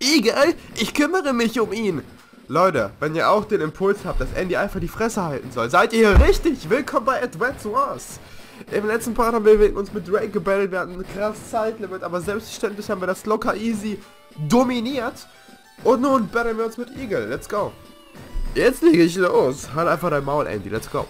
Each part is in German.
Eagle, ich kümmere mich um ihn. Leute, wenn ihr auch den Impuls habt, dass Andy einfach die Fresse halten soll, seid ihr hier richtig. Willkommen bei Advance Wars. Im letzten Part haben wir uns mit Drake gebattelt, wir hatten ein krasses Zeitlimit, aber selbstverständlich haben wir das locker easy dominiert. Und nun battlen wir uns mit Eagle, let's go. Jetzt lege ich los. Halt einfach dein Maul, Andy, let's go.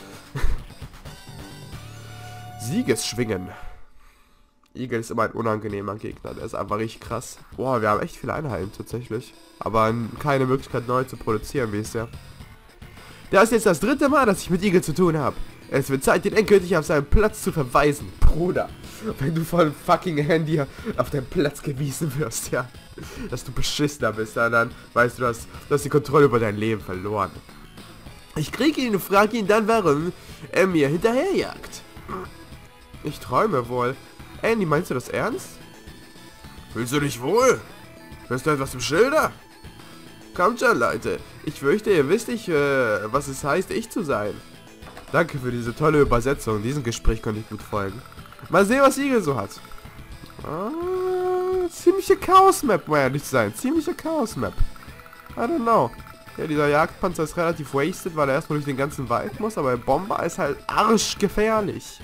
Siegesschwingen. Eagle ist immer ein unangenehmer Gegner, der ist einfach richtig krass. Boah, wir haben echt viele Einheiten tatsächlich. Aber keine Möglichkeit neu zu produzieren, wie ist der? Das ist jetzt das 3. Mal, dass ich mit Eagle zu tun habe. Es wird Zeit, den endgültig auf seinen Platz zu verweisen. Bruder, wenn du von fucking Handy auf deinen Platz gewiesen wirst, ja. Dass du beschissener bist, ja, dann weißt du, du hast die Kontrolle über dein Leben verloren. Ich kriege ihn und frage ihn dann, warum er mir hinterherjagt. Ich träume wohl. Andy, meinst du das ernst? Fühlst du dich wohl? Hörst du etwas im Schilder? Kommt schon, Leute. Ich fürchte, ihr wisst nicht, was es heißt, ich zu sein. Danke für diese tolle Übersetzung. Diesem Gespräch konnte ich gut folgen. Mal sehen, was Eagle so hat. Ziemliche Chaos-Map, um ehrlich zu sein. Ziemliche Chaos-Map. I don't know. Ja, dieser Jagdpanzer ist relativ wasted, weil er erstmal durch den ganzen Wald muss. Aber der Bomber ist halt arschgefährlich.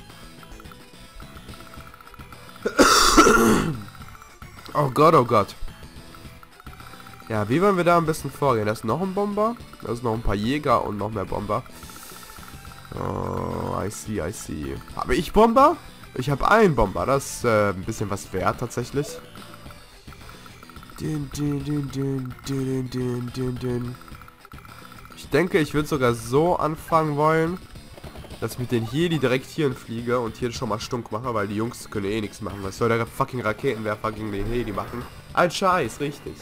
Oh Gott, oh Gott. Ja, wie wollen wir da am besten vorgehen? Da ist noch ein Bomber. Da ist noch ein paar Jäger und noch mehr Bomber. Oh, I see, I see. Habe ich Bomber? Ich habe einen Bomber. Das ist ein bisschen was wert tatsächlich. Ich denke, ich würde sogar so anfangen wollen, dass ich mit den Heli direkt hierhin fliege und hier schon mal stunk mache, weil die Jungs können eh nichts machen. Was soll der fucking Raketenwerfer gegen den Heli machen? Ein Scheiß, richtig.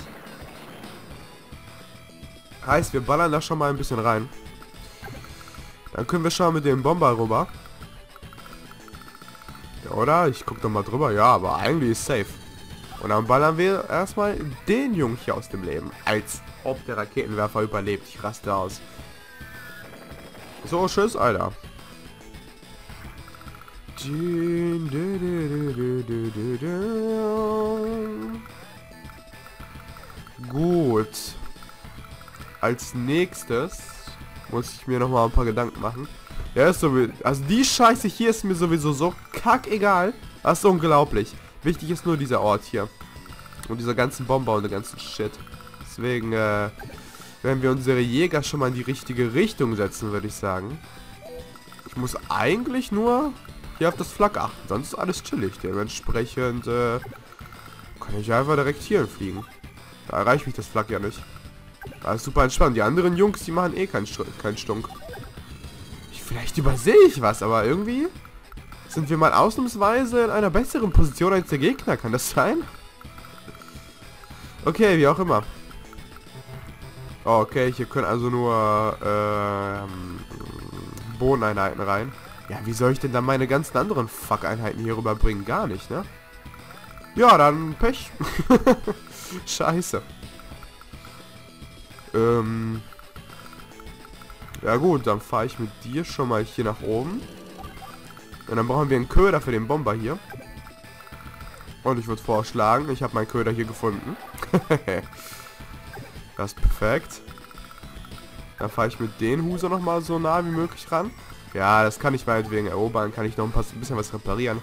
Heißt, wir ballern da schon mal ein bisschen rein. Dann können wir schon mit dem Bomber rüber. Ja, oder? Ich guck doch mal drüber. Ja, aber eigentlich ist safe. Und dann ballern wir erstmal den Jungen hier aus dem Leben. Als ob der Raketenwerfer überlebt. Ich raste aus. So, tschüss, Alter. Gut. Als nächstes muss ich mir noch mal ein paar Gedanken machen. Ja, ist so, also die Scheiße hier ist mir sowieso so kackegal. Das ist unglaublich. Wichtig ist nur dieser Ort hier. Und dieser ganzen Bomber und der ganzen Shit. Deswegen werden wir unsere Jäger schon mal in die richtige Richtung setzen, würde ich sagen. Ich muss eigentlich nur hier auf das Flak achten. Sonst ist alles chillig. Dementsprechend kann ich einfach direkt hier fliegen. Da erreicht mich das Flak ja nicht. Das ist super entspannt. Die anderen Jungs, die machen eh keinen Stunk. Vielleicht übersehe ich was, aber irgendwie sind wir mal ausnahmsweise in einer besseren Position als der Gegner. Kann das sein? Okay, wie auch immer. Oh, okay, hier können also nur Bodeneinheiten rein. Ja, wie soll ich denn dann meine ganzen anderen Fuck-Einheiten hier rüberbringen? Gar nicht, ne? Ja, dann Pech. Scheiße. Ja gut, dann fahre ich mit dir schon mal hier nach oben. Und dann brauchen wir einen Köder für den Bomber hier. Und ich würde vorschlagen, ich habe meinen Köder hier gefunden. Das ist perfekt. Dann fahre ich mit den Huser noch mal so nah wie möglich ran. Ja, das kann ich meinetwegen erobern. Kann ich noch ein bisschen was reparieren.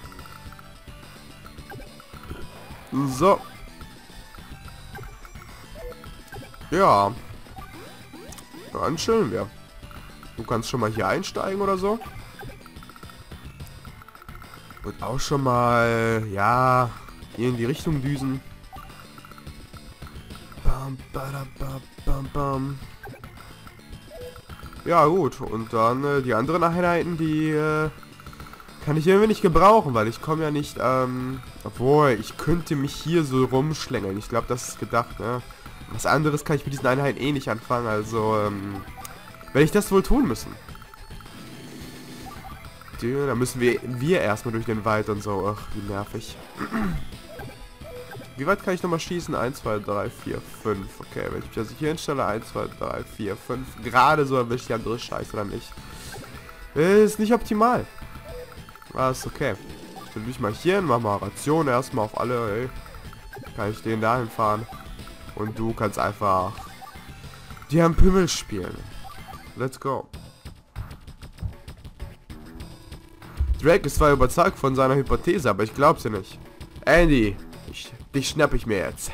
So. Ja. Dann chillen wir. Du kannst schon mal hier einsteigen oder so. Und auch schon mal, ja, hier in die Richtung düsen. Bam, badabam, bam, bam. Ja gut, und dann die anderen Einheiten, die kann ich irgendwie nicht gebrauchen, weil ich komme ja nicht, obwohl, ich könnte mich hier so rumschlängeln. Ich glaube, das ist gedacht, ne? Was anderes kann ich mit diesen Einheiten eh nicht anfangen, also, werde ich das wohl tun müssen. Da müssen wir erstmal durch den Wald und so. Ach, wie nervig. Wie weit kann ich nochmal schießen? 1, 2, 3, 4, 5. Okay, wenn ich mich also hier hinstelle, 1, 2, 3, 4, 5. Gerade so erwischt die andere Scheiße dann nicht. Ist nicht optimal. Ah, ist okay. Stell dich mal hier hin, mach mal Ration erstmal auf alle, ey. Kann ich den dahin fahren? Und du kannst einfach die am Pimmel spielen. Let's go. Drake ist zwar überzeugt von seiner Hypothese, aber ich glaub sie nicht. Andy, dich schnapp ich mir jetzt.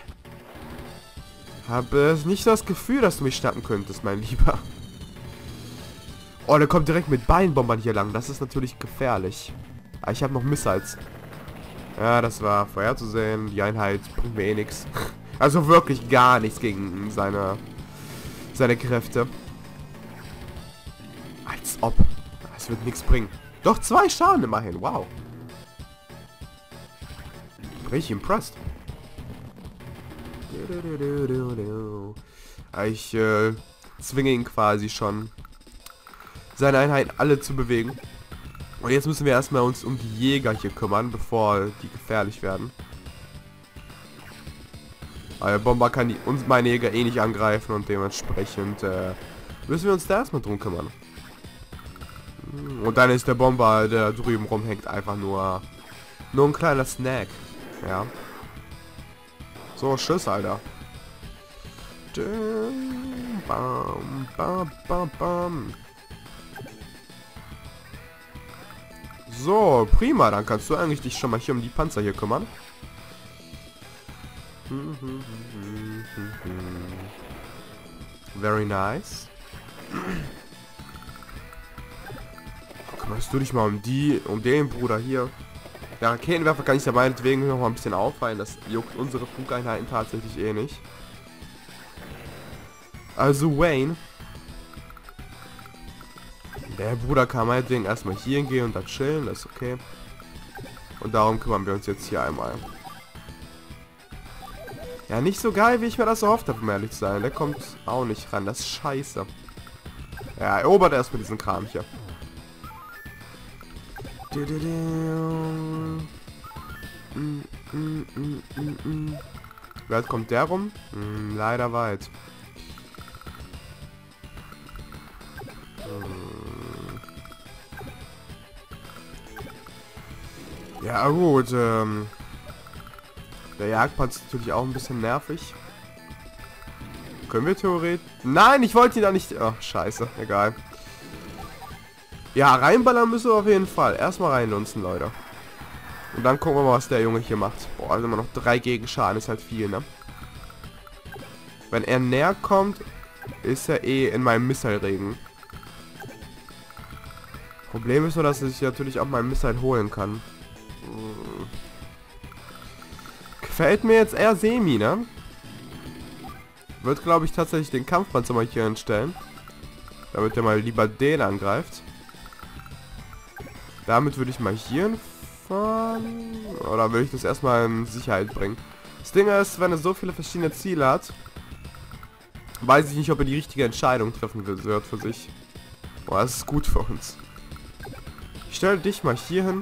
Habe nicht das Gefühl, dass du mich schnappen könntest, mein Lieber. Oh, der kommt direkt mit Beinbombern hier lang. Das ist natürlich gefährlich. Aber ich habe noch Missiles. Ja, das war vorherzusehen. Die Einheit bringt mir eh nichts. Also wirklich gar nichts gegen seine Kräfte. Als ob. Es wird nichts bringen. Doch 2 Schaden immerhin. Wow. Richtig impressed. Ich zwinge ihn quasi schon, seine Einheiten alle zu bewegen. Und jetzt müssen wir erstmal uns um die Jäger hier kümmern, bevor die gefährlich werden. Weil Bomber kann meine Jäger eh nicht angreifen und dementsprechend müssen wir uns da erstmal drum kümmern. Und dann ist der Bomber, der drüben rumhängt, einfach nur ein kleiner Snack. Ja. So, tschüss, Alter. Bam, bam, bam, bam. So, prima. Dann kannst du eigentlich dich schon mal hier um die Panzer hier kümmern. Very nice. Kümmerst du dich mal um den Bruder hier. Der Raketenwerfer kann ich ja meinetwegen noch mal ein bisschen auffallen. Das juckt unsere Flugeinheiten tatsächlich eh nicht. Also Wayne. Der Bruder kann meinetwegen erstmal hier hingehen und da chillen. Das ist okay. Und darum kümmern wir uns jetzt hier einmal. Ja, nicht so geil, wie ich mir das erhofft habe, um ehrlich zu sein. Der kommt auch nicht ran. Das ist scheiße. Ja, erobert erstmal diesen Kram hier. Wie weit kommt der rum? Leider weit. Ja gut, der Jagdpanzer ist natürlich auch ein bisschen nervig. Können wir theoretisch... Nein, ich wollte ihn da nicht... Ach, scheiße, egal. Ja, reinballern müssen wir auf jeden Fall. Erstmal reinlunzen, Leute. Und dann gucken wir mal, was der Junge hier macht. Boah, also immer noch 3 Gegenschaden, ist halt viel, ne? Wenn er näher kommt, ist er eh in meinem Missile-Regen. Problem ist nur, dass ich natürlich auch meinen Missile holen kann. Gefällt mir jetzt eher semi, ne? Wird, glaube ich, tatsächlich den Kampfpanzer mal hier hinstellen. Damit er mal lieber den angreift. Damit würde ich mal hier fahren. Oder will ich das erstmal in Sicherheit bringen? Das Ding ist, wenn er so viele verschiedene Ziele hat, weiß ich nicht, ob er die richtige Entscheidung treffen wird für sich. Boah, das ist gut für uns. Ich stelle dich mal hier hin.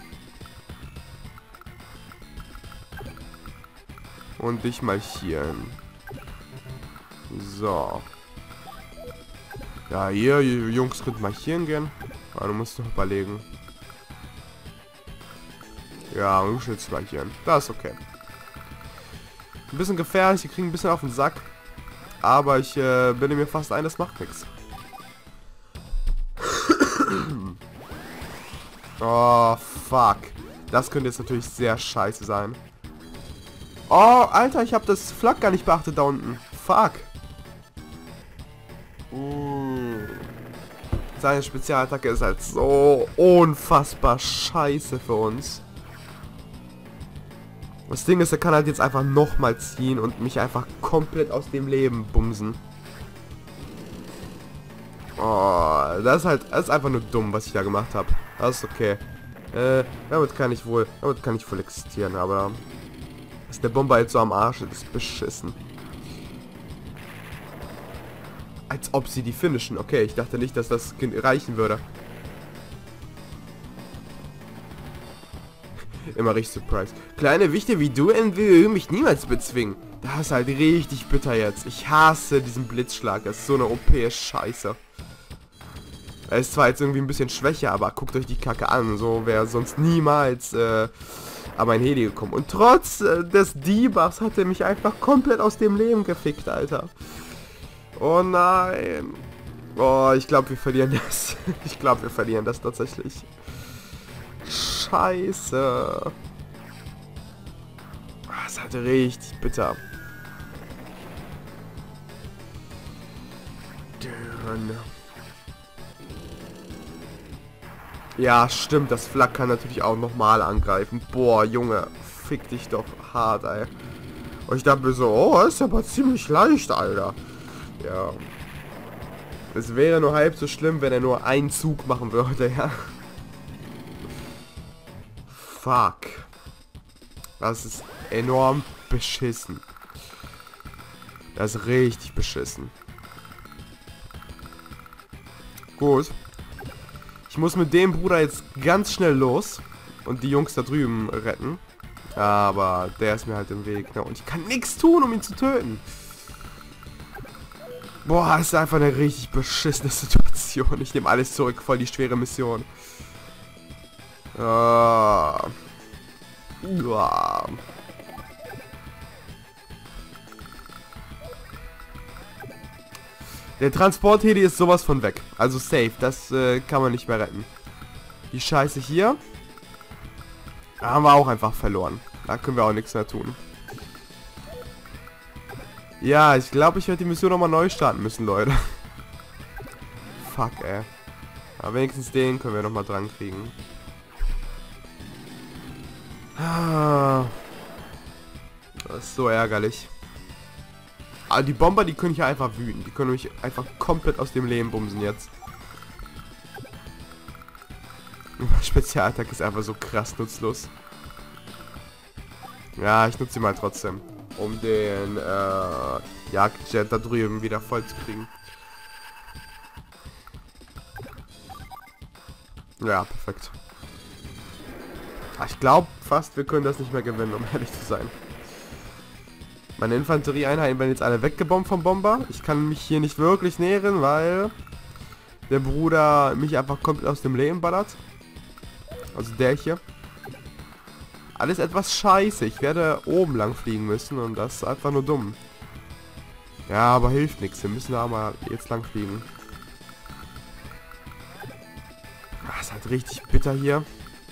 Und dich mal hier hin. So. Ja, ihr Jungs könnt mal hier hingehen. Aber du musst noch überlegen. Ja, und du stellst mal hier hin. Das ist okay. Ein bisschen gefährlich, wir kriegen ein bisschen auf den Sack. Aber ich bilde mir fast ein, das macht nichts. Oh, fuck. Das könnte jetzt natürlich sehr scheiße sein. Oh, Alter, ich habe das Flak gar nicht beachtet da unten. Fuck. Seine Spezialattacke ist halt so unfassbar scheiße für uns. Das Ding ist, er kann halt jetzt einfach nochmal ziehen und mich einfach komplett aus dem Leben bumsen. Oh, das ist einfach nur dumm, was ich da gemacht habe. Das ist okay. Damit kann ich wohl existieren, aber dass der Bomber jetzt so am Arsch ist, beschissen. Als ob sie die finishen. Okay, ich dachte nicht, dass das reichen würde. Immer richtig surprised. Kleine Wichte wie du will mich niemals bezwingen. Das ist halt richtig bitter jetzt. Ich hasse diesen Blitzschlag. Das ist so eine OP-Scheiße. Er ist zwar jetzt irgendwie ein bisschen schwächer, aber guckt euch die Kacke an. So wäre sonst niemals an mein Heli gekommen. Und trotz des Debuffs hat er mich einfach komplett aus dem Leben gefickt, Alter. Oh nein. Oh, ich glaube, wir verlieren das. Ich glaube, wir verlieren das tatsächlich. Scheiße. Das ist halt richtig bitter. Ja, stimmt. Das Flak kann natürlich auch nochmal angreifen. Boah, Junge. Fick dich doch hart, ey. Und ich dachte mir so, oh, ist aber ziemlich leicht, Alter. Ja. Es wäre nur halb so schlimm, wenn er nur einen Zug machen würde, ja. Fuck. Das ist enorm beschissen. Das ist richtig beschissen. Gut. Ich muss mit dem Bruder jetzt ganz schnell los und die Jungs da drüben retten. Aber der ist mir halt im Weg, ne? Und ich kann nichts tun, um ihn zu töten. Boah, ist einfach eine richtig beschissene Situation. Ich nehme alles zurück, voll die schwere Mission. Ah. Uah. Der Transportheli ist sowas von weg. Also safe, das kann man nicht mehr retten. Die Scheiße hier haben wir auch einfach verloren. Da können wir auch nichts mehr tun. Ja, ich glaube, ich werde die Mission nochmal neu starten müssen, Leute. Fuck, ey. Aber wenigstens den können wir nochmal dran kriegen. Das ist so ärgerlich. Aber die Bomber, die können ich ja einfach wüten. Die können mich einfach komplett aus dem Leben bumsen jetzt. Spezialattack ist einfach so krass nutzlos. Ja, ich nutze sie mal trotzdem. Um den Jagdjet da drüben wieder voll zu kriegen. Ja, perfekt. Ich glaube fast, wir können das nicht mehr gewinnen, um ehrlich zu sein. Meine Infanterieeinheiten werden jetzt alle weggebombt vom Bomber. Ich kann mich hier nicht wirklich nähern, weil der Bruder mich einfach komplett aus dem Leben ballert. Also der hier. Alles etwas scheiße. Ich werde oben lang fliegen müssen und das ist einfach nur dumm. Ja, aber hilft nichts. Wir müssen da mal jetzt lang fliegen. Das ist halt richtig bitter hier.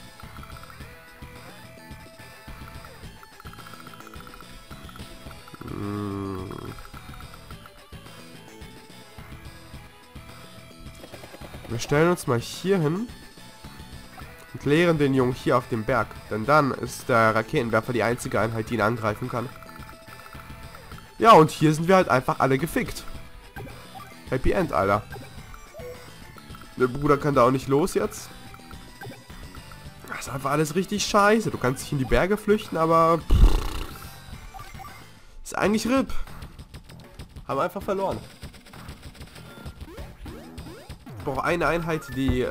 Wir stellen uns mal hier hin und klären den Jungen hier auf dem Berg. Denn dann ist der Raketenwerfer die einzige Einheit, die ihn angreifen kann. Ja, und hier sind wir halt einfach alle gefickt. Happy End, Alter. Der Bruder kann da auch nicht los jetzt. Das ist einfach alles richtig scheiße. Du kannst dich in die Berge flüchten, aber... ist eigentlich RIP. Haben einfach verloren. Ich brauche eine Einheit, die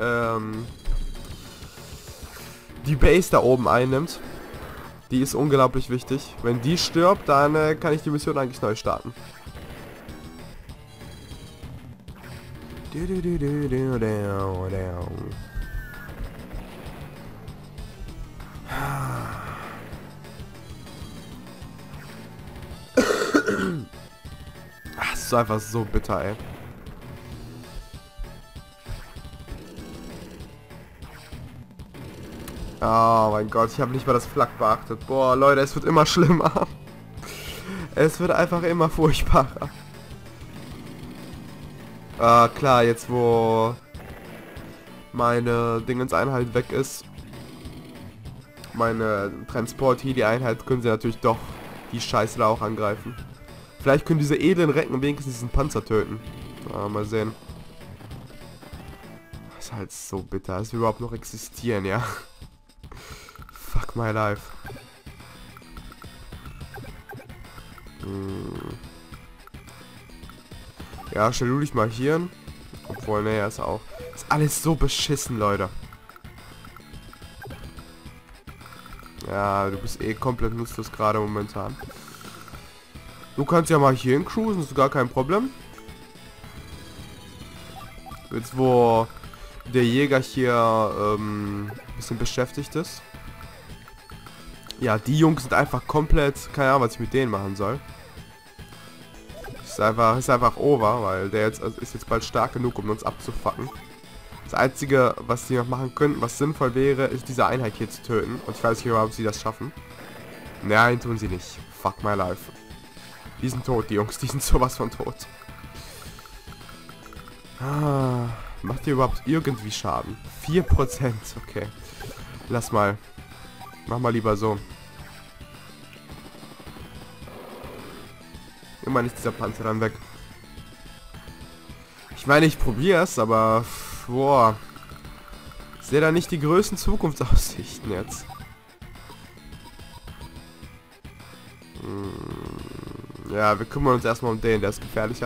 die Base da oben einnimmt. Die ist unglaublich wichtig. Wenn die stirbt, dann kann ich die Mission eigentlich neu starten. Das ist einfach so bitter, ey. Oh mein Gott, ich habe nicht mal das Flak beachtet. Boah, Leute, es wird immer schlimmer. Es wird einfach immer furchtbarer. Klar, jetzt wo meine Dingenseinheit weg ist, meine Transport-Heli-Einheit, können sie natürlich doch die Scheiße da auch angreifen. Vielleicht können diese edlen Recken wenigstens diesen Panzer töten. Mal sehen. Das ist halt so bitter, dass wir überhaupt noch existieren, ja. Fuck my life. Ja, stell du dich mal hier hin. Obwohl, ne, ist auch. Ist alles so beschissen, Leute. Ja, du bist eh komplett nutzlos gerade momentan. Du kannst ja mal hier hin cruisen, ist gar kein Problem. Jetzt wo der Jäger hier ein bisschen beschäftigt ist. Ja, die Jungs sind einfach komplett... Keine Ahnung, was ich mit denen machen soll. Ist einfach over, weil der jetzt ist jetzt bald stark genug, um uns abzufacken. Das Einzige, was sie noch machen könnten, was sinnvoll wäre, ist diese Einheit hier zu töten. Und ich weiß nicht überhaupt, ob sie das schaffen. Nein, tun sie nicht. Fuck my life. Die sind tot, die Jungs. Die sind sowas von tot. Ah, macht ihr überhaupt irgendwie Schaden? 4%, okay. Lass mal. Mach mal lieber so. Immer nicht dieser Panzer dann weg. Ich meine, ich probiere es, aber... Boah. Ich sehe da nicht die größten Zukunftsaussichten jetzt. Ja, wir kümmern uns erstmal um den, der ist gefährlicher.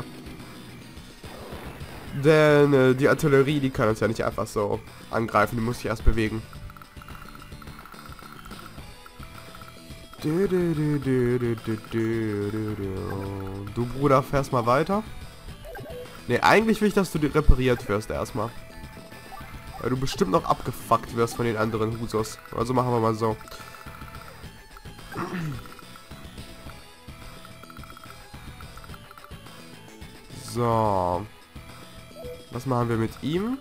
Denn die Artillerie, die kann uns ja nicht einfach so angreifen, die muss sich erst bewegen. Du, Bruder, fährst mal weiter. Ne, eigentlich will ich, dass du repariert wirst erstmal. Weil du bestimmt noch abgefuckt wirst von den anderen Husos. Also machen wir mal so. So. Was machen wir mit ihm?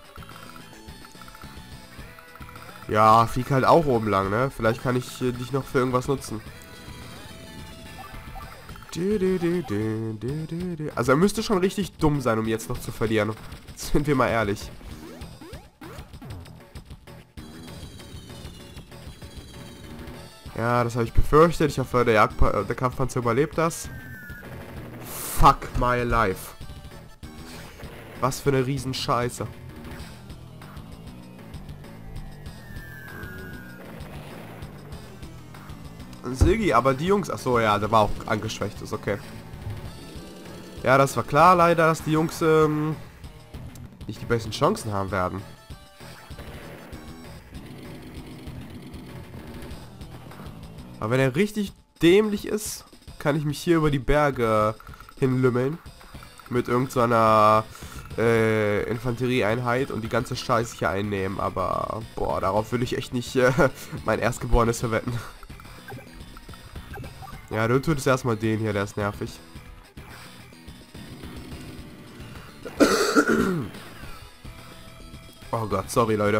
Ja, flieg halt auch oben lang, ne? Vielleicht kann ich dich noch für irgendwas nutzen. Also er müsste schon richtig dumm sein, um jetzt noch zu verlieren. Sind wir mal ehrlich. Ja, das habe ich befürchtet. Ich hoffe, der Kampfpanzer überlebt das. Fuck my life. Was für eine Riesenscheiße. Siggi, aber die Jungs... Achso, ja, der war auch angeschwächt, ist okay. Ja, das war klar leider, dass die Jungs nicht die besten Chancen haben werden. Aber wenn er richtig dämlich ist, kann ich mich hier über die Berge hinlümmeln. Mit irgendeiner Infanterieeinheit und die ganze Scheiße hier einnehmen. Aber, boah, darauf will ich echt nicht mein Erstgeborenes verwetten. Ja, du tötest erstmal den hier, der ist nervig. Oh Gott, sorry, Leute.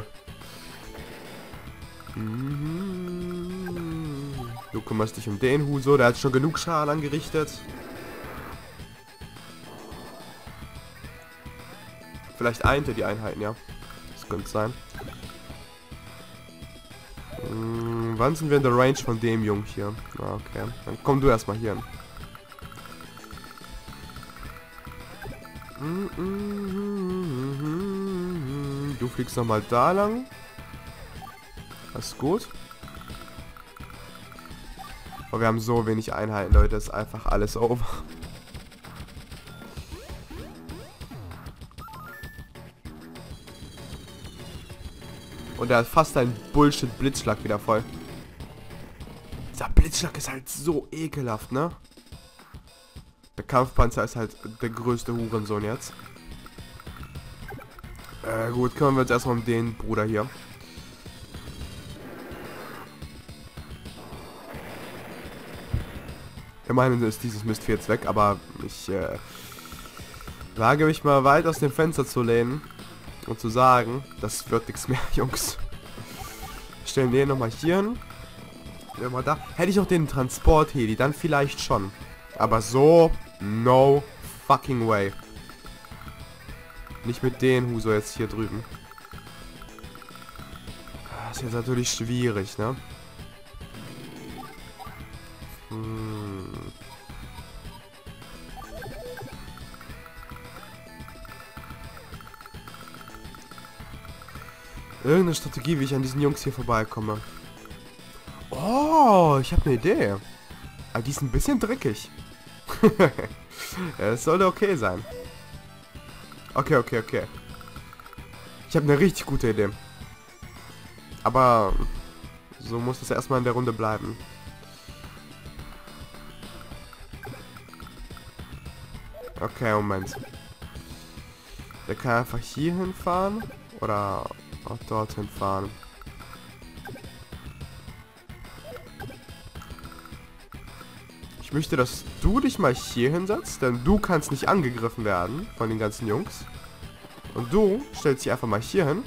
Du kümmerst dich um den Huso, der hat schon genug Schaden angerichtet. Vielleicht einte die Einheiten, ja. Das könnte sein. Wann sind wir in der Range von dem Jungen hier? Ah, okay. Dann komm du erstmal hier hin. Du fliegst nochmal da lang. Das ist gut. Aber wir haben so wenig Einheiten, Leute. Das ist einfach alles over. Und er hat fast einen Bullshit-Blitzschlag wieder voll. Dieser Blitzschlag ist halt so ekelhaft, ne? Der Kampfpanzer ist halt der größte Hurensohn jetzt. Gut, kümmern wir uns erstmal um den Bruder hier. Immerhin ist dieses Mistvieh jetzt weg, aber ich wage mich mal weit aus dem Fenster zu lehnen und zu sagen, das wird nichts mehr, Jungs. Stellen den nochmal hier hin. Mal da. Hätte ich noch den Transport-Heli, dann vielleicht schon. Aber so, no fucking way. Nicht mit den Huso jetzt hier drüben. Das ist jetzt natürlich schwierig, ne? Irgendeine Strategie, wie ich an diesen Jungs hier vorbeikomme. Oh, ich habe eine Idee. Aber die ist ein bisschen dreckig. Ja, das sollte okay sein. Okay. Ich habe eine richtig gute Idee. Aber so muss es erstmal in der Runde bleiben. Okay, Moment. Der kann einfach hier hinfahren oder auch dorthin fahren. möchte, dass du dich mal hier hinsetzt, denn du kannst nicht angegriffen werden von den ganzen Jungs. Und du stellst dich einfach mal hier hin.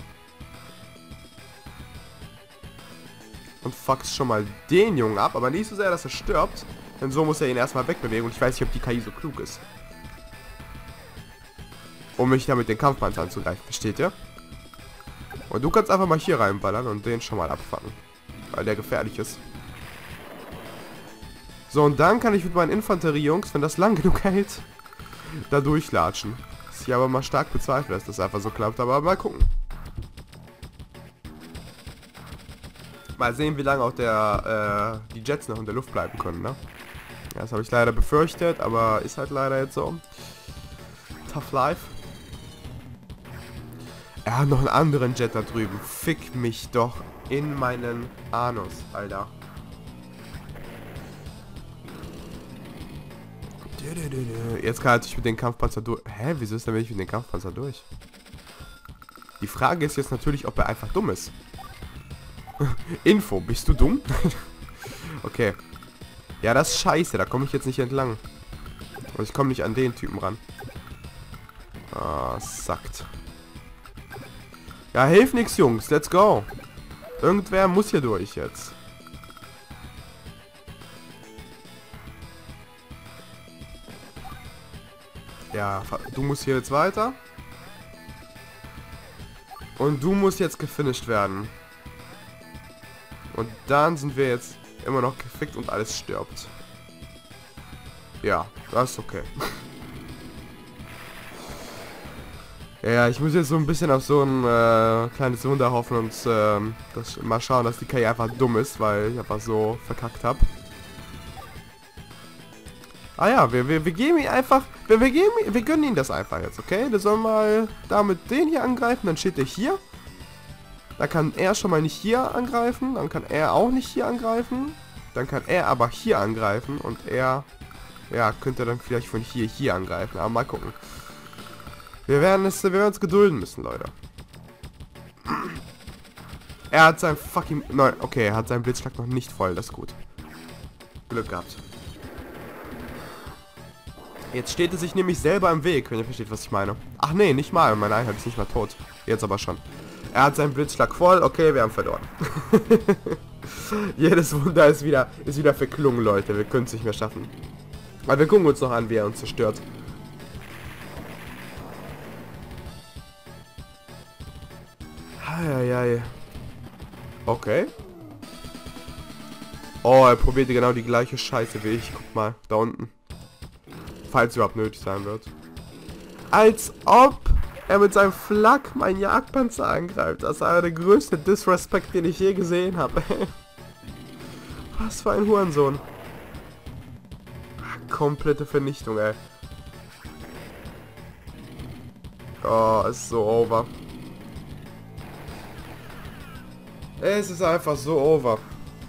Und fuckst schon mal den Jungen ab, aber nicht so sehr, dass er stirbt. Denn so muss er ihn erstmal wegbewegen und ich weiß nicht, ob die KI so klug ist. Um mich damit den Kampfpanzer anzugreifen, versteht ihr? Und du kannst einfach mal hier reinballern und den schon mal abfangen. Weil der gefährlich ist. So, und dann kann ich mit meinen Infanterie-Jungs, wenn das lang genug hält, da durchlatschen. Ich aber mal stark bezweifle, dass das einfach so klappt, aber mal gucken. Mal sehen, wie lange auch die Jets noch in der Luft bleiben können, ne? Ja, das habe ich leider befürchtet, aber ist halt leider jetzt so. Tough life. Er hat noch einen anderen Jet da drüben. Fick mich doch in meinen Anus, Alter. Jetzt kann ich mit dem Kampfpanzer durch. Hä, wieso ist denn nicht mit dem Kampfpanzer durch? Die Frage ist jetzt natürlich, ob er einfach dumm ist. Info, bist du dumm? Okay. Ja, das ist scheiße, da komme ich jetzt nicht entlang. Und ich komme nicht an den Typen ran. Ah, sackt. Ja, hilft nix, Jungs, let's go. Irgendwer muss hier durch jetzt. Ja, du musst hier jetzt weiter. Und du musst jetzt gefinisht werden. Und dann sind wir jetzt immer noch gefickt und alles stirbt. Ja, das ist okay. Ja, ich muss jetzt so ein bisschen auf so ein kleines Wunder hoffen und mal schauen, dass die KI einfach dumm ist, weil ich einfach so verkackt habe. Ah ja, wir geben ihn einfach, wir gönnen ihn das einfach jetzt, okay? Der soll mal damit den hier angreifen, dann steht er hier. Da kann er schon mal nicht hier angreifen, dann kann er auch nicht hier angreifen. Dann kann er aber hier angreifen und er, ja, könnte dann vielleicht von hier angreifen, aber mal gucken. Wir werden uns gedulden müssen, Leute. Er hat sein fucking, nein, okay, er hat seinen Blitzschlag noch nicht voll, das ist gut. Glück gehabt. Jetzt steht er sich nämlich selber im Weg, wenn ihr versteht, was ich meine. Ach nee, nicht mal. Meine Einheit ist nicht mal tot. Jetzt aber schon. Er hat seinen Blitzschlag voll. Okay, wir haben verloren. Jedes Wunder ist wieder verklungen, Leute. Wir können es nicht mehr schaffen. Aber wir gucken uns noch an, wie er uns zerstört. Eieiei. Okay. Oh, er probiert genau die gleiche Scheiße wie ich. Guck mal, da unten. Falls überhaupt nötig sein wird. Als ob er mit seinem Flak meinen Jagdpanzer angreift. Das war der größte Disrespect, den ich je gesehen habe. Was für ein Hurensohn. Komplette Vernichtung, ey. Oh, es ist so over. Es ist einfach so over.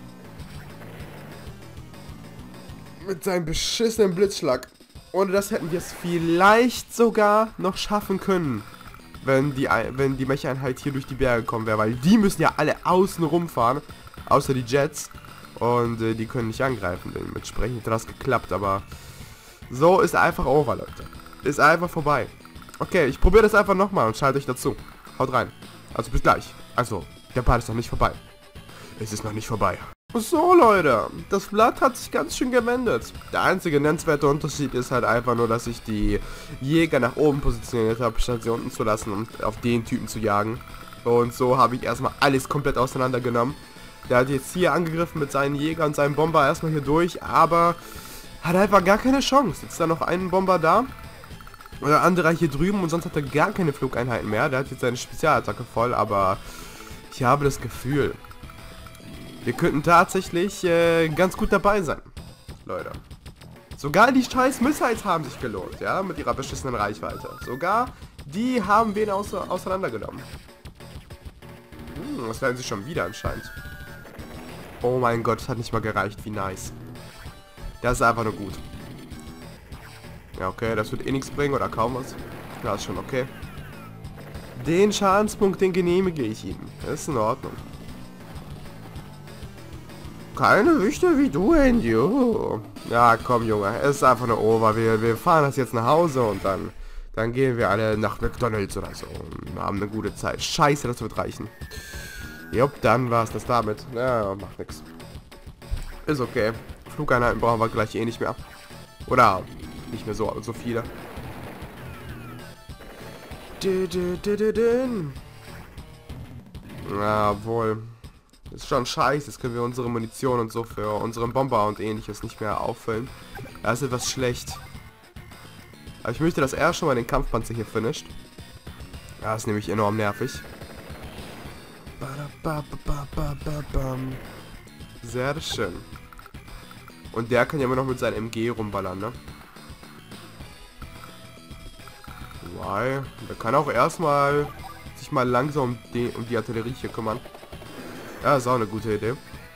Mit seinem beschissenen Blitzschlag. Ohne das hätten wir es vielleicht sogar noch schaffen können, wenn die Mech-Einheit hier durch die Berge kommen wäre, weil die müssen ja alle außen rumfahren, außer die Jets, und die können nicht angreifen. Dementsprechend hat das geklappt, aber so ist einfach over, Leute. Ist einfach vorbei. Okay, ich probiere das einfach nochmal und schalte euch dazu. Haut rein. Also bis gleich. Also, der Part ist noch nicht vorbei. Es ist noch nicht vorbei. So, Leute, das Blatt hat sich ganz schön gewendet. Der einzige nennenswerte Unterschied ist halt einfach nur, dass ich die Jäger nach oben positioniert habe, statt sie unten zu lassen, um auf den Typen zu jagen. Und so habe ich erstmal alles komplett auseinandergenommen. Der hat jetzt hier angegriffen mit seinen Jägern und seinem Bomber erstmal hier durch, aber hat einfach gar keine Chance. Jetzt ist da noch ein Bomber da. Oder anderer hier drüben und sonst hat er gar keine Flugeinheiten mehr. Der hat jetzt seine Spezialattacke voll, aber ich habe das Gefühl, wir könnten tatsächlich ganz gut dabei sein, Leute. Sogar die scheiß Missiles haben sich gelohnt, ja, mit ihrer beschissenen Reichweite. Sogar die haben wir auseinandergenommen. Das werden sie schon wieder anscheinend. Oh mein Gott, das hat nicht mal gereicht, wie nice. Das ist einfach nur gut. Ja, okay, das wird eh nichts bringen oder kaum was. Ja, ist schon okay. Den Schadenspunkt, den genehmige ich ihm. Das ist in Ordnung. keine Wichte wie du, Andy. Oh. Ja, komm, Junge. Es ist einfach nur over. Wir fahren das jetzt nach Hause und dann gehen wir alle nach McDonald's oder so und haben eine gute Zeit. Scheiße, das wird reichen. Jupp, dann war's das damit. Ja, macht nix. Ist okay. Flugeinheiten brauchen wir gleich eh nicht mehr. Oder nicht mehr so viele. Jawohl. Ist schon scheiße. Jetzt können wir unsere Munition und so für unseren Bomber und ähnliches nicht mehr auffüllen. Das ist etwas schlecht. Aber ich möchte, dass er schon mal den Kampfpanzer hier finisht. Ja, ist nämlich enorm nervig. Sehr schön. Und der kann ja immer noch mit seinem MG rumballern, ne? Why? Der kann auch erstmal sich mal langsam um die Artillerie hier kümmern. Ja, ist auch eine gute Idee.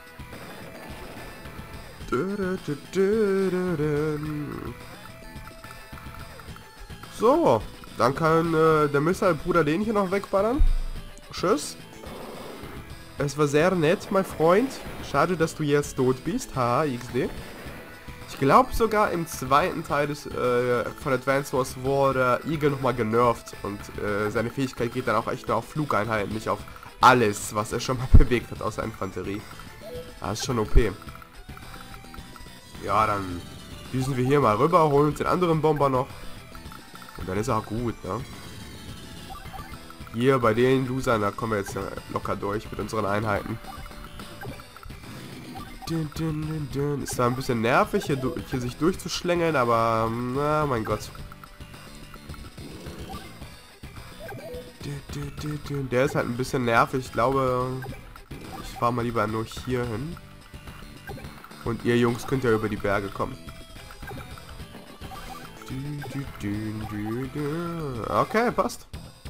So, dann kann der Missile-Bruder den hier noch wegballern. Tschüss. Es war sehr nett, mein Freund. Schade, dass du jetzt tot bist. Haha, XD. Ich glaube sogar im zweiten Teil von Advance Wars wurde Eagle nochmal genervt. Und seine Fähigkeit geht dann auch echt nur auf Flugeinheiten, nicht auf alles, was er schon mal bewegt hat, außer Infanterie. Das ist schon OP. Ja, dann düsen wir hier mal rüber, holen uns den anderen Bomber noch. Und dann ist er auch gut, ne? Hier bei den Losern, da kommen wir jetzt locker durch mit unseren Einheiten. Ist da ein bisschen nervig, hier sich durchzuschlängeln, aber na, mein Gott. Der ist halt ein bisschen nervig. Ich glaube, ich fahre mal lieber nur hier hin. Und ihr Jungs könnt ja über die Berge kommen. Okay, passt.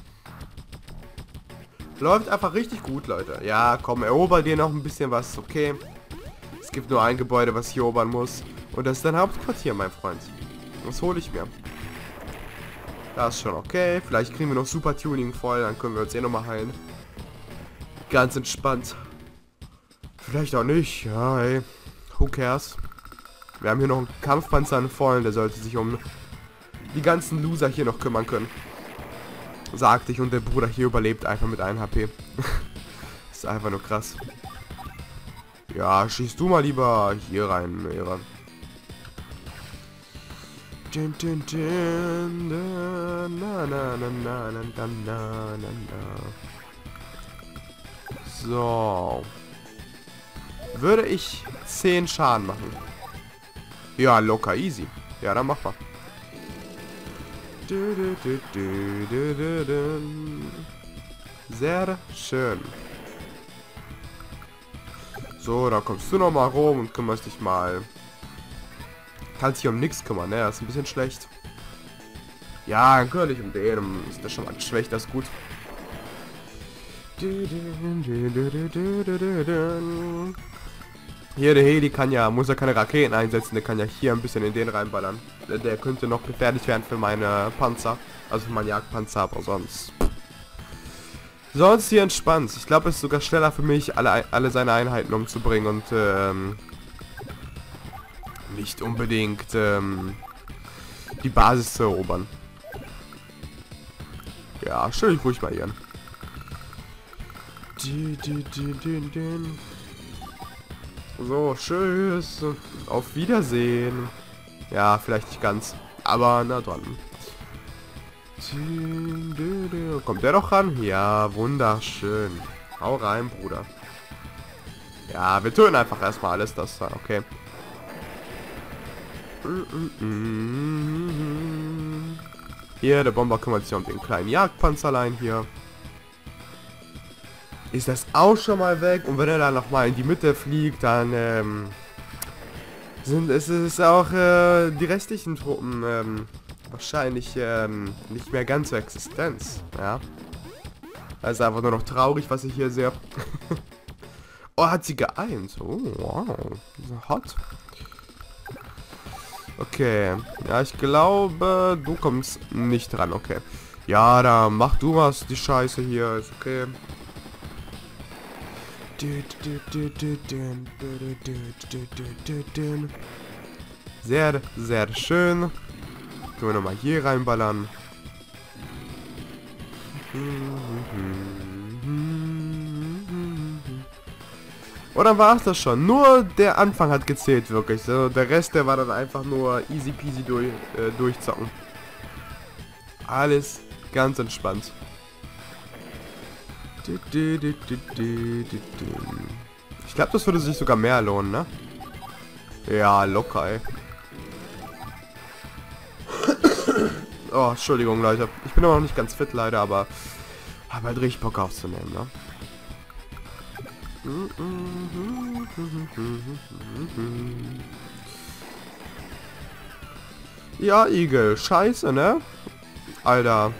Läuft einfach richtig gut, Leute. Ja, komm, erober dir noch ein bisschen was, okay. Es gibt nur ein Gebäude, was ich erobern muss. Und das ist dein Hauptquartier, mein Freund. Das hole ich mir. Das ist schon okay. Vielleicht kriegen wir noch Super Tuning voll, dann können wir uns eh nochmal heilen. Ganz entspannt. Vielleicht auch nicht. Ja, hey. Who cares? Wir haben hier noch einen Kampfpanzer in vollen, der sollte sich um die ganzen Loser hier noch kümmern können. Sagte ich, und der Bruder hier überlebt einfach mit 1 HP. Ist einfach nur krass. Ja, schießt du mal lieber hier rein, Ehre. So. Würde ich 10 Schaden machen. Ja, locker, easy. Ja, dann mach mal. Sehr schön. So, da kommst du noch mal rum und kümmerst dich mal. Kannst dich um nichts kümmern, ne? Das ist ein bisschen schlecht. Ja, dann kümmere dich um den. Dann ist das schon mal geschwächt, das ist gut. Hier, der Heli muss ja keine Raketen einsetzen, der kann ja hier ein bisschen in den reinballern. Der könnte noch gefährlich werden für meine Panzer, also für meinen Jagdpanzer, aber sonst hier entspannt. Ich glaube, es ist sogar schneller für mich, alle seine Einheiten umzubringen und nicht unbedingt die Basis zu erobern. Ja, stell dich ruhig mal hier an. So, tschüss. Auf Wiedersehen. Ja, vielleicht nicht ganz. Aber na dann. Kommt der doch ran? Ja, wunderschön. Hau rein, Bruder. Ja, wir töten einfach erstmal alles das da. Okay. Hier, der Bomber kümmert sich um den kleinen Jagdpanzerlein hier. Ist das auch schon mal weg? Und wenn er dann nochmal in die Mitte fliegt, dann ist es auch die restlichen Truppen wahrscheinlich nicht mehr ganz so Existenz. Ja. Das ist einfach nur noch traurig, was ich hier sehe. Oh, hat sie geeint. Oh, wow. Hot. Okay. Ja, ich glaube, du kommst nicht dran. Okay. Ja, da mach du was, die Scheiße hier. Ist okay. Sehr, sehr schön. Können wir nochmal hier reinballern. Und dann war es das schon. Nur der Anfang hat gezählt, wirklich. So, der Rest, der war dann einfach nur easy peasy durchzocken. Alles ganz entspannt. Ich glaube, das würde sich sogar mehr lohnen, ne? Ja, locker, ey. Oh, Entschuldigung, Leute. Ich bin aber noch nicht ganz fit, leider, aber habe halt richtig Bock aufzunehmen, ne? Ja, Igel. Scheiße, ne? Alter.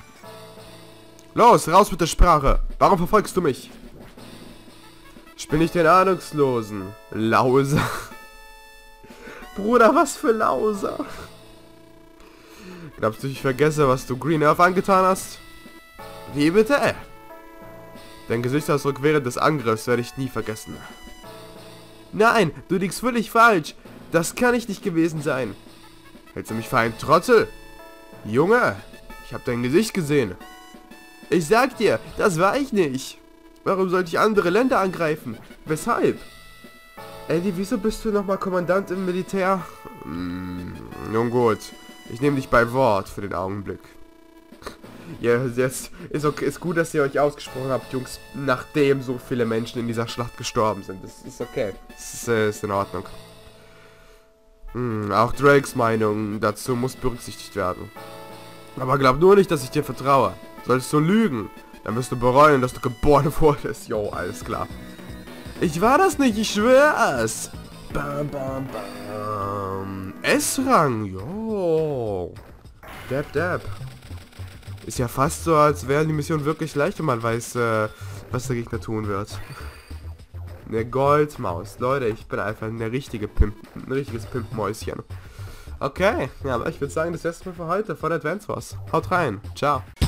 Los, raus mit der Sprache. Warum verfolgst du mich? Ich bin nicht den Ahnungslosen. Lauser. Bruder, was für Lauser. Glaubst du, ich vergesse, was du Green Earth angetan hast? Wie bitte? Dein Gesichtsausdruck während des Angriffs werde ich nie vergessen. Nein, du liegst völlig falsch. Das kann ich nicht gewesen sein. Hältst du mich für einen Trottel? Junge, ich habe dein Gesicht gesehen. Ich sag dir, das war ich nicht. Warum sollte ich andere Länder angreifen? Weshalb? Eddie, wieso bist du nochmal Kommandant im Militär? Nun gut, ich nehme dich bei Wort für den Augenblick. Ja, jetzt ist okay, ist gut, dass ihr euch ausgesprochen habt, Jungs, nachdem so viele Menschen in dieser Schlacht gestorben sind. Das ist okay. Das ist in Ordnung. Auch Drakes Meinung dazu muss berücksichtigt werden. Aber glaub nur nicht, dass ich dir vertraue. Solltest du lügen, dann wirst du bereuen, dass du geboren wurdest. Jo, alles klar. Ich war das nicht, ich schwör's. Bam, bam, bam. S-Rang, jo. Dab, dab. Ist ja fast so, als wäre die Mission wirklich leicht, wenn man weiß, was der Gegner tun wird. Eine Goldmaus. Leute, ich bin einfach ein richtiges Pimpmäuschen. Okay, ja, aber ich würde sagen, das wär's mal für heute von Advance Wars. Haut rein. Ciao.